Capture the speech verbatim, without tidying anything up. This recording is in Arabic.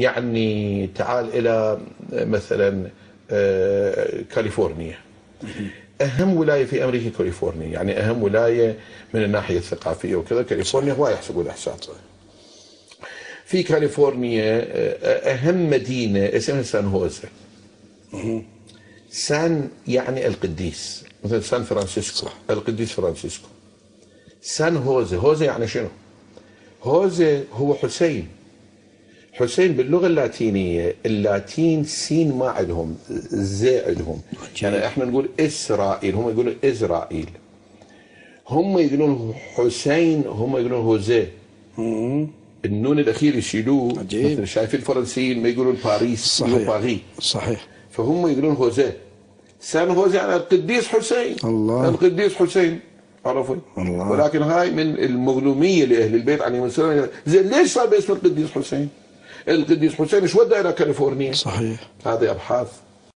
يعني تعال إلى مثلا كاليفورنيا. أهم ولاية في أمريكا كاليفورنيا، يعني أهم ولاية من الناحية الثقافية وكذا كاليفورنيا، هو يحسبوا الأحساب. في كاليفورنيا أهم مدينة اسمها سان هوزي. سان يعني القديس، مثل سان فرانسيسكو، صح. القديس فرانسيسكو. سان هوزي، هوزي يعني شنو؟ هوزي هو حسين. حسين باللغة اللاتينية، اللاتين سين ما عندهم، زي عندهم. يعني احنا نقول إسرائيل، هم يقولون إسرائيل. هم يقولون حسين، هم يقولون هوزي. النون الأخير يشيلوه. عجيب. مثل شايفين الفرنسيين ما يقولون باريس، صحيح. باريس. صحيح. فهم يقولون هوزي. سان هوزي يعني القديس حسين. الله. القديس حسين. عرفوا؟ الله. ولكن هاي من المظلومية لأهل البيت عليهم السلام. زين ليش صار باسم القديس حسين؟ القديس حسين ايش ودى إلى كاليفورنيا؟ صحيح. هذه أبحاث